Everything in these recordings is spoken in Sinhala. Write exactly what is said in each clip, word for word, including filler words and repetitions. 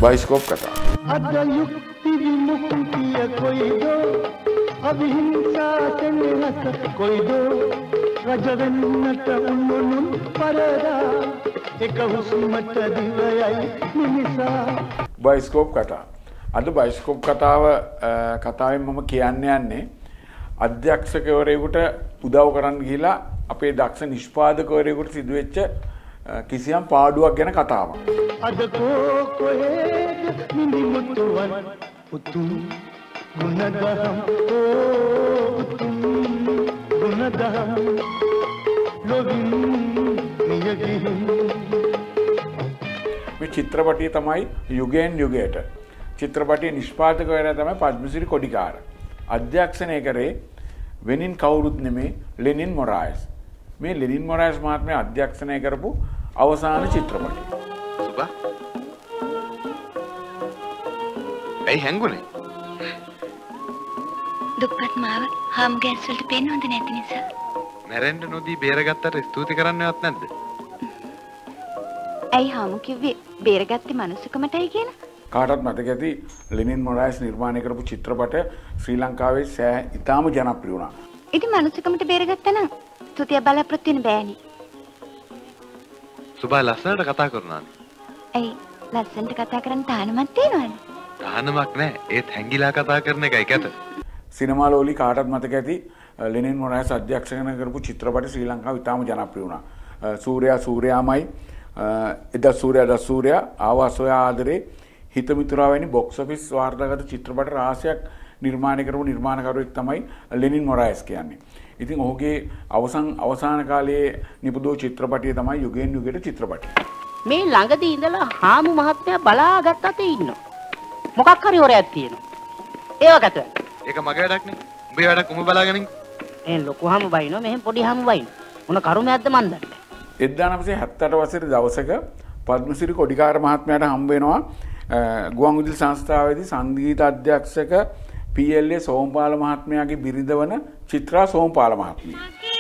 බයිස්කෝප් කතා. අද යුක්ති විමුක්තිය කොයිද අවිහිංසා සෙනෙහස කොයිද රජ වෙන්නට උන්නුන් පරදා එක හුස්මට දිවයයි මිනිසා. බයිස්කෝප් කතා. අද බයිස්කෝප් කතාව කතාවෙන් මම කියන්න යන්නේ අධ්‍යක්ෂකවරයෙකුට උදව් කරන්න ගිහිලා අපේ දක්ෂ නිෂ්පාදකවරයෙකුට සිදුවෙච්ච කිසියම් පාඩුවක් ගැන කතාවක්. අද කෝ කොහෙද නිදිමුතුවන් උතුම් ගුණදහම් උතුම් ගුණදහම් ලොවින් නියගිහින්. මේ චිත්‍රපටිය තමයි යුගයෙන් යුගයට. චිත්‍රපටියේ නිෂ්පාදකවරයා තමයි පද්මසිරි කොඩිකාර. අධ්‍යක්ෂණය කරේ වෙනින් කවුරුත් නෙමේ ලෙනින් මොරායස්. මේ ලෙනින් මොරායස් මහත්මයා අධ්‍යක්ෂණය කරපු අවසාන චිත්‍රපටිය. සුබා. ඇයි හැංගුනේ? දුප්පත් මාව හාම් ගෑස් වලට පේන්න හොඳ නැති නිසා. මැරෙන්න නොදී බේරගත්තට ස්තුති කරන්නවත් නැද්ද? ඇයි හාමු කිව්වේ බේරගත්තේ මනුස්සකමටයි කියලා? කාටවත් මතක ඇති ලෙනින් මොරායස් නිර්මාණය කරපු චිත්‍රපට ශ්‍රී ලංකාවේ සෑ ඉතාම ජනප්‍රිය වුණා. ඉතින් මනුස්සකමට බේරගත්තා නම් ස්තුතිය බලාපොරොත්තු වෙන්න බෑනේ. සුබා ලස්සනට කතා කරනවානේ. ඇයි ලස්සනට කතා කරන්න තානමක් තියනවද? තානමක් නැහැ. ඒත් හැංගිලා කතා කරන එකයි කැත. සිනමා ලෝලි කාටවත් මතක ඇති ලෙනින් මොරායස් අධ්‍යක්ෂණය කරපු චිත්‍රපට ශ්‍රී ලංකාවේ ඉතාම ජනප්‍රිය වුණා. සූර්යා සූර්යාමයි එදා සූර්යා දා සූර්යා ආවාසෝයා ආදරේ හිත මිතුරා වැනි බොක්ස් ඔෆිස් වාර්තාගත චිත්‍රපට රාශියක් නිර්මාණය කරපු නිර්මාණකරුවෙක් තමයි ලෙනින් මොරායස් කියන්නේ. ඉතින් ඔහුගේ අවසන් අවසාන කාලයේ නිපදවූ චිත්‍රපටිය තමයි යුගයෙන් යුගයට චිත්‍රපටිය. මේ ළඟදී ඉඳලා හාමු මහත්මයා බලාගත් අතේ ඉන්නවා. මොකක් හරි හොරයක් තියෙනවා. ඒව කත. ඒක මගේ වැඩක් නේ. උඹේ වැඩක් උඹ බලාගෙන ඉන්න. එන් ලොකු හාමු බයිනවා මෙහෙන් පොඩි හාමු බයිනවා. මොන කරුමයක්ද මන් දන්නේ. එක්දාස් නවසිය හැත්තෑ අට වසරේ දවසක පද්මසිරි කොඩිකාර මහත්මයාට හම්බ වෙනවා ගුවන්විදුලි සංස්ථාවේදී සංගීත අධ්‍යක්ෂක පී එල් ඒ සෝමපාල මහත්මයාගේ බිරිඳ වන චිත්‍රා සෝමපාල මහත්මිය.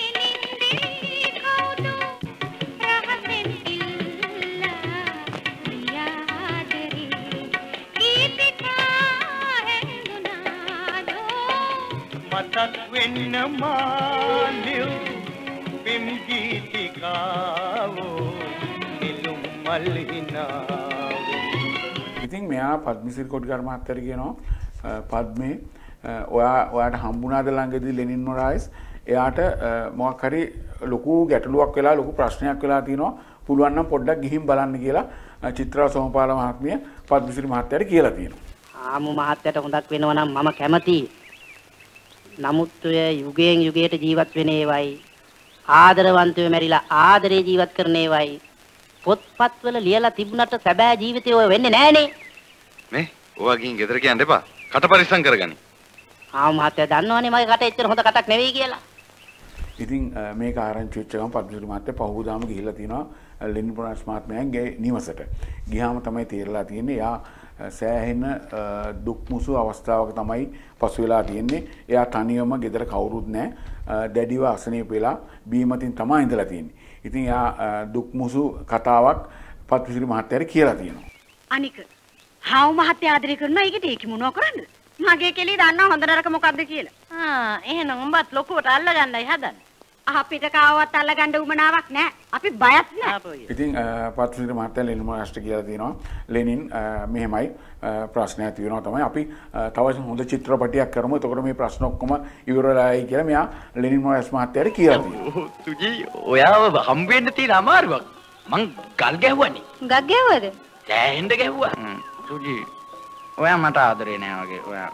මතක් වෙන්න මාලිව් පිම් ගීතිකාවෝ නිලුම් මල්හිනා. ඉතින් මෙයා පද්මසිරි කොඩිකාර මහත්තයාට කියනවා පද්මේ ඔයා ඔයාට හම්බුණාද ළඟදී ලෙනින් මොරායස් එයාට මොකක් හරි ලොකු ගැටලුවක් වෙලා ලොකු ප්‍රශ්නයක් වෙලා තිනවා පුළුවන් නම් පොඩ්ඩක් ගිහින් බලන්න කියලා චිත්‍රා සෝමපාල මහත්මිය පද්මසිරි මහත්තයාට කියලා තියෙනවා. ආමු මහත්තයාට හොඳක් වෙනවා නම් මම කැමතියි. නමුත් ඔය යුගයෙන් යුගයට ජීවත් වෙන ඒවයි ආදරවන්තයෝ මැරිලා ආදරේ ජීවත් කරන ඒවයි පොත්පත්වල ලියලා තිබුණට සැබෑ ජීවිතේ ඔය වෙන්නේ නැහනේ. මේ ඔයා ගිහින් ගෙදර කියන්න එපා. කට පරිස්සම් කරගනි. ආ මහත්තයා දන්නවනේ මගේ කට එච්චර හොඳ කටක් නෙවෙයි කියලා. ඉතින් මේක ආරංචි වෙච්ච ගමන් පද්මසිරි මහත්තයා පහුවදාම ගිහිල්ලා තිනවා ලෙනින් මොරායස් මහත්මයාගේ නිවසට. ගියාම තමයි තේරලා තියෙන්නේ යා සෑහෙන දුක් මුසු අවස්ථාවක තමයි පසු වෙලා තියෙන්නේ. එයා තනියම ගෙදර කවුරුත් නැහැ. දැඩිව අසනීප වෙලා බීමතින් තමයි ඉඳලා තියෙන්නේ. ඉතින් එයා දුක් මුසු කතාවක් පද්මසිරි මහත්තයාට කියලා තියෙනවා. අනික හාවු මහත්තයා ආදරය කරනවා ඒකට ඒක මොනව කරන්නද? මගේ කෙලිය දන්නා හොඳ නරක මොකද්ද කියලා. ආ එහෙනම් උඹත් ලොකුවට අල්ලගන්නයි හදන්නේ. අපිට කාවවත් අල්ලගන්න උමනාවක් නැහැ. අපි බයත් නැහැ. ඉතින් පද්මසිරි මහත්තයා ලෙනින් මොරායස්ට කියලා තියෙනවා ලෙනින් මෙහෙමයි ප්‍රශ්නයක් තියෙනවා තමයි අපි තව හොඳ චිත්‍රපටයක් කරමු. එතකොට මේ ප්‍රශ්න ඔක්කොම ඉවර වෙලායි කියලා මෙයා ලෙනින් මොරායස් මහත්තයාට කියලා තියෙනවා. තුජි ඔයාව හම්බ වෙන්න තියෙන අමාරුවක් මං ගල් ගැහුවානේ. ගක් ගැහුවද? දැහෙන්න ගැහුවා. තුජි ඔයා මට ආදරේ නෑ වගේ. ඔයා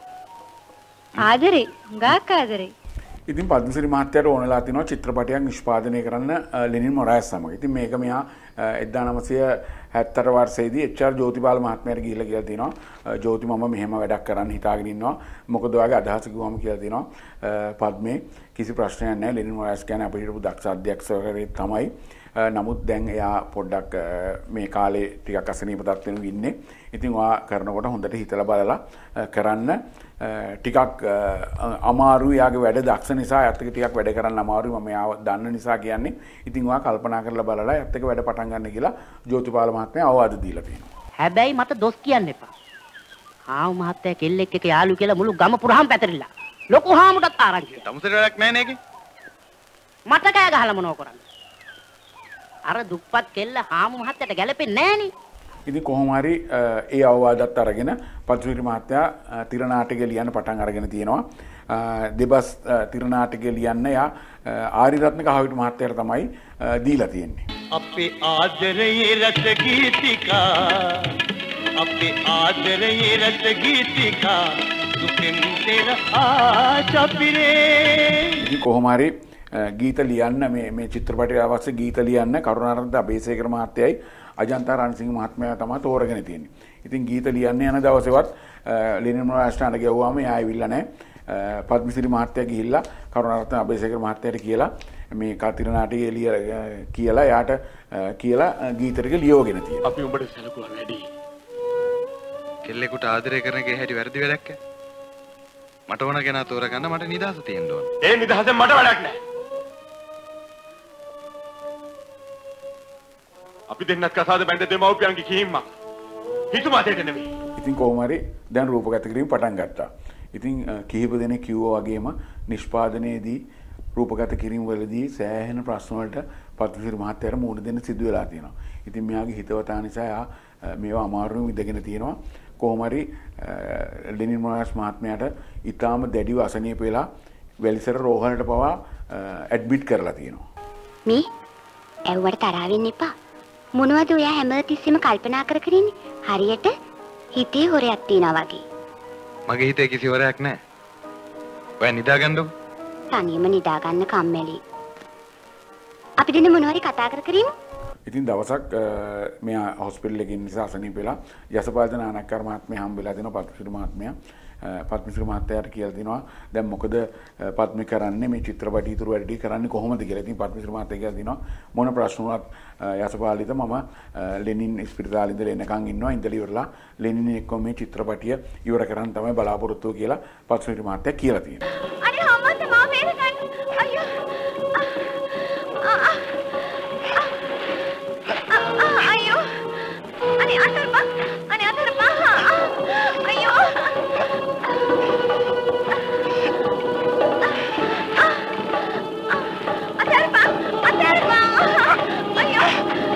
ආදරේ ගාක් ආදරේ. ඉතින් පද්මසිරි මහත්තයාට ඕනලා තිනවා චිත්‍රපටයක් නිෂ්පාදනය කරන්න ලෙනින් මොරායස් සමග. ඉතින් මේක මෙයා එක්දාස් නවසිය හැත්තෑ අට වර්ෂයේදී එච් ආර් ජෝතිපාල මහත්මයාට ගිහිල්ලා කියලා තිනවා ජෝති මම මෙහෙම වැඩක් කරන්න හිතාගෙන ඉන්නවා. මොකද ඔයාගේ අදහස කිව්වම කියලා තිනවා පද්මේ කිසි ප්‍රශ්නයක් නැහැ. ලෙනින් මොරායස් කියන්නේ අපේ හිටපු දක්ෂ අධ්‍යක්ෂකවරයෙක් තමයි. නමුත් දැන් එයා පොඩ්ඩක් මේ කාලේ ටිකක් අසනීප තත්ත්වෙක ඉන්නේ. ඉතින් ඔයා කරනකොට හොඳට හිතලා බලලා කරන්න. ටිකක් අමාරුයි යාගේ වැඩ දක්ෂ නිසා යත් එක ටිකක් වැඩ කරන්න අමාරුයි මම යාව දන්න නිසා කියන්නේ. ඉතින් ඔයා කල්පනා කරලා බලලා යත් එක වැඩ පටන් ගන්න කියලා ජෝතිපාල මහත්මයා අවවාද දීලා තියෙනවා. හැබැයි මට දොස් කියන්න එපා. හාමු මහත්තයා කෙල්ලෙක් එක්ක යාළු කියලා මුළු ගම පුරාම පැතිරිලා. ලොකු හාමුටත් ආරංචි. තමුසෙට වැඩක් නැහැ නේද? මට කෑ ගහලා මොනව කරන්නේ? අර දුප්පත් කෙල්ල හාමු මහත්තයාට ගැලපෙන්නේ නෑනේ. ඉතින් කොහොම හරි ඒ අවවාදත් අරගෙන පත්විරි මහත්තයා තිර නාටකය ලියන්න පටන් අරගෙන තියෙනවා. දෙබස් තිර නාටකය ලියන්න යා ආරිරත්න කහවිට මහත්තයාට තමයි දීලා තියෙන්නේ. අපේ ආදරයේ රස ගීතිකා අපේ ආදරයේ රස ගීතිකා දුකෙන් තෙර ආචපිරේ. ඉතින් කොහොම හරි ගීත ලියන්න මේ මේ චිත්‍රපටයේ අවශ්‍ය ගීත ලියන්න කරුණාරත්න අබේසේකර මහත්තයයි අජන්තා රණසිංහ මහත්මයා තමයි තෝරගෙන තියෙන්නේ. ඉතින් ගීත ලියන්න යන දවසේවත් ලෙනින් මොරාස්ටාන්ට ගියවුවාම එයා ඇවිල්ලා නැහැ. පද්මසිරි මහත්තයා ගිහිල්ලා කරුණාරත්න අබේසේකර මහත්තයාට කියලා මේ කතිර නාටකයේ ලිය කියලා යාට කියලා ගීත ටික ලියවගෙන තියෙනවා. අපි උඹට සැලකුවා වැඩි. කෙල්ලෙකුට ආදරය කරන එකේ හැටි වැරදි වැඩක් ඈ. මට ඕන කෙනා තෝරගන්න මට නිදහස තියෙන්න ඕන. ඒ නිදහසෙන් මට වැඩක් නැහැ. අපි දෙන්නත් කසාද බැඳ දෙමව්පියන්ගේ කීම්මක්. හිතුමාතේට නෙමෙයි. ඉතින් කොහොම හරි දැන් රූපගත කිරීම පටන් ගත්තා. ඉතින් කිහිප දෙනෙක් කිව්වා වගේම නිෂ්පාදනයේදී රූපගත කිරීම වලදී සෑහෙන ප්‍රශ්න වලට පත්විරි මහත්තයාට මුහුණ දෙන්න සිදු වෙලා තියෙනවා. ඉතින් මෙයාගේ හිතවතා නිසා යා මේවා අමාරුවෙන් ඉඳගෙන තියෙනවා. කොහොම හරි ලෙනින් මොරාස් මහත්මයාට ඊටාම දැඩිව අසනීප වෙලා වැලිසර රෝහලට පවා ඇඩ්මිට් කරලා තියෙනවා. මේ ඇව්වට තරහ වෙන්න එපා. මොනවද ඔයා හැමතිස්සෙම කල්පනා කර කර ඉන්නේ? හරියට හිතේ හොරයක් තියනවා වගේ. මගේ හිතේ කිසි හොරයක් නැහැ. ඔයා නිදාගන්නකො. තනියම නිදා ගන්න කම්මැලි. අපි දෙන්න මොනවරි කතා කර කර ඉමු. ඉතින් දවසක් මෙයා හොස්පිටල් එකේ නිසා අසනීප වෙලා යසපාද නානක්කර මහත්මයා හම්බෙලා දෙනවා පත්මිසිරි මහත්මයා. පත්මිසිරි මහත්තයාට කියලා දෙනවා දැන් මොකද පත්මි කරන්නේ මේ චිත්‍රපටි ඉතුරු වැඩි කරන්නේ කොහොමද කියලා. ඉතින් පත්මිසිරි මහත්තයා කියලා දෙනවා මොන ප්‍රශ්න වුණත් යසපාලිත මම ලෙනින් ස්පිරිතාලේ ඉඳලා එනකන් ඉන්නවා ඉඳලා ඉවරලා ලෙනින් එක්ක මේ චිත්‍රපටිය ඉවර කරන්න තමයි බලාපොරොත්තු කියලා පත්මිසිරි මහත්තයා කියලා තියෙනවා. අනේ හම්බන්ත මම මේක ගන්න. අයියෝ. අයියෝ. අනේ අතරපා. අනේ අතරපා. අයියෝ. අතරපා. අතරපා. අයියෝ.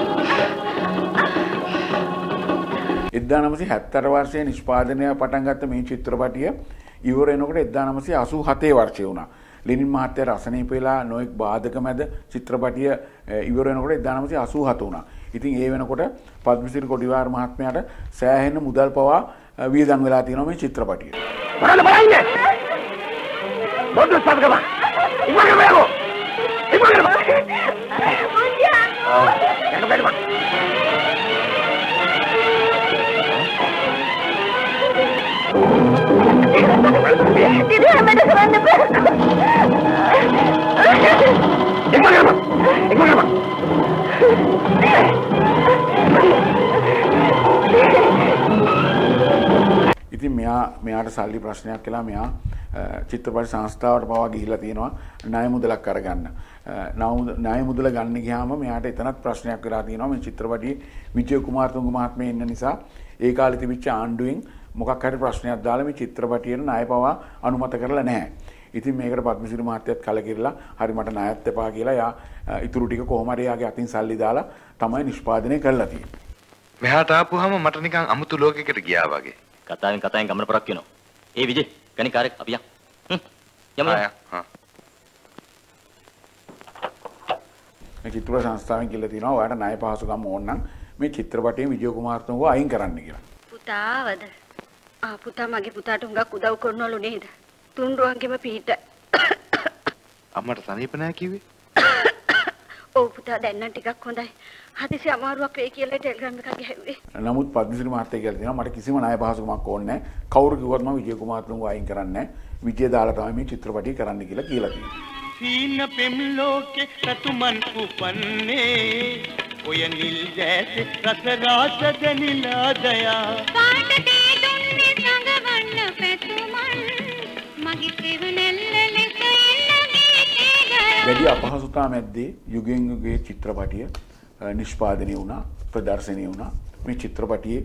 එක්දාස් නවසිය හැත්තෑ වර්ෂයේ නිෂ්පාදනය පටන් ගත්ත මේ චිත්‍රපටිය ඉවර වෙනකොට එක්දාස් නවසිය අසූ හතේ වර්ෂය වුණා. ලෙනින් මහත්තයා අසනීප වෙලා නොඑක් බාධක මැද චිත්‍රපටිය ඉවර වෙනකොට එක්දාස් නවසිය අසූ හත වුණා. ඉතින් ඒ වෙනකොට පද්මසිරි කොඩිවාර මහත්මයාට සෑහෙන මුදල් පවා වියදම් වෙලා තියෙනවා මේ චිත්‍රපටියට. මොනවද බලන්නේ? මොකද සත්කම? ඉක්මනට මෙයෝ. ඉක්මනට. මුන්ජා. එන්න බැලුවා. Tidak ada kerana ber. ඉක්මනට. ඉක්මනට. ඉතින් මෙයා මෙයාට සල්ලි ප්‍රශ්නයක් කියලා මෙයා චිත්‍රපට සංස්ථාවට පවා ගිහිල්ලා තියෙනවා ණය මුදලක් අරගන්න. ණය මුදල ගන්න ගියාම මෙයාට එතනත් ප්‍රශ්නයක් වෙලා තියෙනවා මේ චිත්‍රපටයේ විජය කුමාරතුංග මහත්මයා ඉන්න නිසා ඒ කාලේ තිබිච්ච ආණ්ඩුවෙන් මොකක් හරි ප්‍රශ්නයක් දාලා මේ චිත්‍රපටියට ණය පවා අනුමත කරලා නැහැ. ඉතින් මේකට පද්මසිරි මහත්තයත් කලකිරලා හරි මට ණයත් එපා කියලා යා ඉතුරු ටික කොහොම හරි යාගේ අතින් සල්ලි දාලා තමයි නිෂ්පාදනය කරලා තියෙන්නේ. මෙහාට ආපුවාම මට නිකන් අමුතු ලෝකයකට ගියා වගේ. කතාවෙන් කතාවෙන් ගමන පරක් වෙනවා. ඒ විජේ ගණි කාර්යයක් අපි යන්. හ්ම්. යමු. හා. මේ චිත්‍රපට සංස්ථාවෙන් කියලා තියෙනවා ඔයාලට ණය පහසුකම් ඕන නම් මේ චිත්‍රපටයේ විජය කුමාරතුංගව අයින් කරන්න කියලා. පුතාවද? ආ පුතා මගේ පුතාට හුඟක් උදව් කරනවලු නේද? තුන්රුවන්ගෙම පිට. අම්මට සනීප නැහැ කිව්වේ? ඔව් පුතා දැන් නම් ටිකක් හොඳයි. හදිසි අමාරුවක් වෙයි කියලා ටෙලිග්‍රෑම් එකක් ගැහුවේ. නමුත් පද්මසිරි මහත්තයා කියලා තියෙනවා මට කිසිම ණය පහසුකමක් ඕනේ නැහැ. කවුරු කිව්වත් මම විජය කුමාරතුංගව අයින් කරන්නේ නැහැ. විජය දාලා තමයි මේ චිත්‍රපටිය කරන්න කියලා කියලා තියෙනවා. සීන පෙම් ලෝකේ සතුමන් උපන්නේ ඔය නිල් දැස රස රාස දැනිලා දයා පාටේ දුන්නේ සංගවන්න පැතුමන් මගේ කෙවනැල්ල ලෙස එන්නගේ වැඩි අපහසුතා මැද්දේ යුගෙන් යුගයේ චිත්‍රපටිය නිෂ්පාදනය වුණා ප්‍රදර්ශනය වුණා. මේ චිත්‍රපටියේ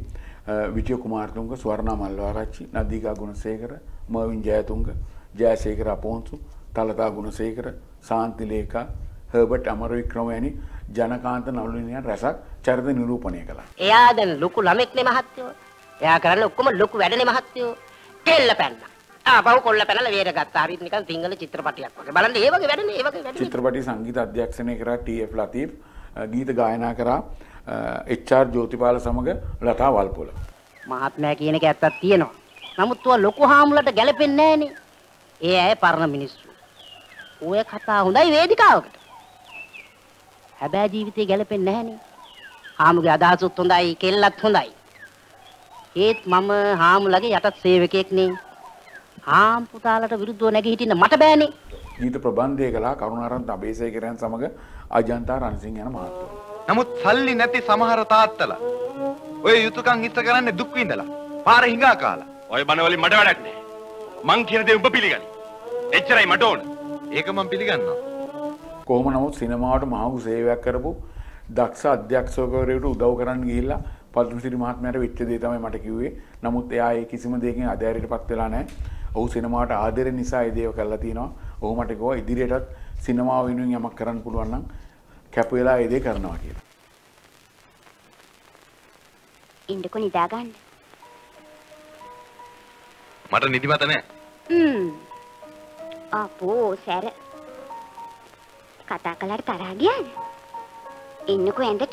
විජය කුමාරතුංග, ස්වර්ණා මල්වාරච්චි, නදීකා ගුණසේකර, මර්වින් ජයතුංග, ජයසේකර අපොන්සු, තලතා ගුණසේකර, සාන්ති ලේකා, හර්බර්ට් අමරවික්‍රම වැනි ජනකාන්ත නළුනියන් රැසක් චරිත නිරූපණය කළා. එයා දැන් ලොකු ළමෙක් නේ මහත්තයෝ. එයා කරන්නේ ඔක්කොම ලොකු වැඩනේ මහත්තයෝ. කෙල්ල පැන්නා. ආපහු කොල්ල පැනලා වේර ගත්තා. හරියට නිකන් සිංහල චිත්‍රපටයක් වගේ. බලන්න ඒ වගේ වැඩනේ, ඒ වගේ වැඩනේ. චිත්‍රපටි සංගීත අධ්‍යක්ෂණය කරා ටී.එෆ්. ලතීෆ්, ගීත ගායනා කරා එච්.ආර්. ජෝතිපාල සමග ලතා වල්පොල. මහත්මයා කියන එක ඇත්තක් තියෙනවා. නමුත් ඔය ලොකු හාමුලට ගැලපෙන්නේ නැහනේ. ඒ අය පරණ මිනිස්සු. ඔය කතා හොඳයි වේදිකාවකට. හැබැයි ජීවිතේ ගැලපෙන්නේ නැහනේ. හාමුගේ අදහසුත් හොඳයි, කෙල්ලත් හොඳයි. ඒත් මම හාමුලගේ යටත් සේවකයෙක් නේ. හාම් පුතාලට විරුද්ධව නැගී හිටින්න මට බෑනේ. ගීත ප්‍රබන්ධය කළා කරුණාරත්න අබේසේකරයන් සමග අජන්තා රණසිංහ යන මහත්මයා. නමුත් සල්ලි නැති සමහර තාත්තලා ඔය යුතුයකම් ඉස්ස කරන්නේ දුක් විඳලා. පාරේ හිඟා කාලා. ඔය බන වලින් මට වැඩක් නැහැ. මං කියන දේ ඔබ පිළිගනි. එච්චරයි මට ඕන. ඒක මම පිළිගන්නවා. කොහොම නමුත් සිනමාවට මහඟු සේවයක් කරපු දක්ෂ අධ්‍යක්ෂකවරයෙකුට උදව් කරන්න ගිහිල්ලා පද්මසිරි මහත්මයාට වෙච්ච දේ තමයි මට කිව්වේ. නමුත් එයා ඒ කිසිම දෙයකින් අධෛර්යයටපත් වෙලා නැහැ. ඔහු සිනමාවට ආදරය නිසා ඒ දේව කරලා තිනවා. ඔහු මට කිව්වා ඉදිරියටත් සිනමාව වෙනුවෙන් යමක් කරන්න පුළුවන් නම් කැප වෙලා ඒ දේ කරනවා කියලා. ඉන්නකො නිදා ගන්න. මට නිදිමත නැහැ. හ්ම්. අපෝ සැර. කතා කළාට තරහ ගියාද? ඉන්නකො ඇඳට.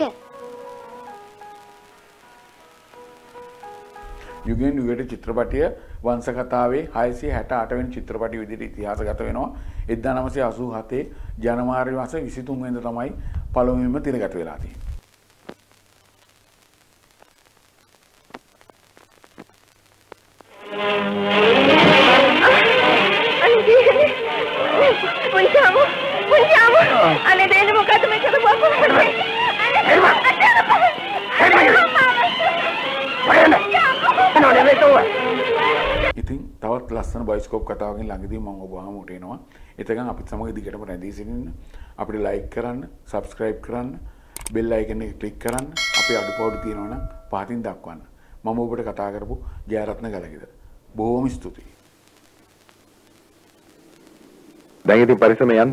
යුගෙන් යුගයට චිත්‍රපටිය වංශ කතාවේ හයසිය හැට අට වෙනි චිත්‍රපටි විදිහට ඉතිහාසගත වෙනවා. එක්දාස් නවසිය අසූ හතේ ජනවාරි මාස විසිතුන් වෙනිදා තමයි පළමුවෙන්ම තිරගත වෙලා තියෙන්නේ. පුංචාමු පුංචාමු අනේ දෙන්න මොකද මේ කරපුවා කොහොමද? ඉතින් තවත් ලස්සන බයිස්කෝප් කතාවකින් ළඟදී මම ඔබ වහමුට එනවා. එතකන් අපිත් සමග දිගටම රැඳී සිටින්න. අපිට ලයික් කරන්න, සබ්ස්ක්‍රයිබ් කරන්න, බෙල් අයිකන් එක ක්ලික් කරන්න. අපේ අඩුපාඩු තියෙනවා නම් පහතින් දක්වන්න. මම ඔබට කතා කරපු ජයරත්න ගලගෙදර. බොහොම ස්තුතියි. දැන් ඉතින් පරිස්සම යන්න.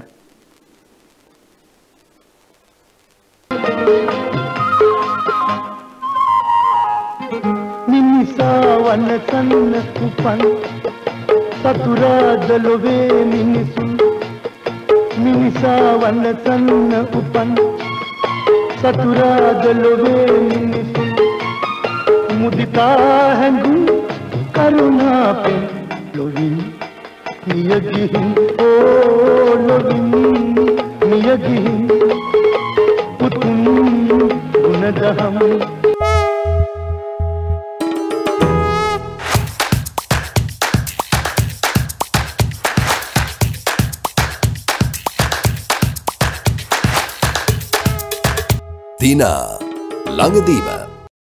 මිනිසාවන් සන්න උපන් සතුරා දලොවේ මිනිසුන් මිනිසාවන් සන්න උපන් සතුරා දලොවේ මිනිසුන් මුදිතා හැඟුම් කරුණාපෙන් ලොවින් නියගිහින් ඕ ලොවින් නියගිහින් පුතුන් ගුණදහම් දිනා ළඟදීම